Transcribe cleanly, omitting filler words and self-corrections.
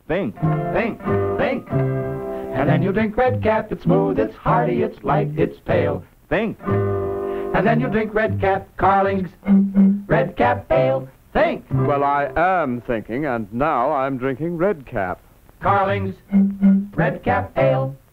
Think, think, think. And then you drink Red Cap. It's smooth, it's hearty, it's light, it's pale. Think. And then you drink Red Cap, Carling's Red Cap Ale. Think. Well, I am thinking, and now I'm drinking Red Cap. Carling's Red Cap Ale.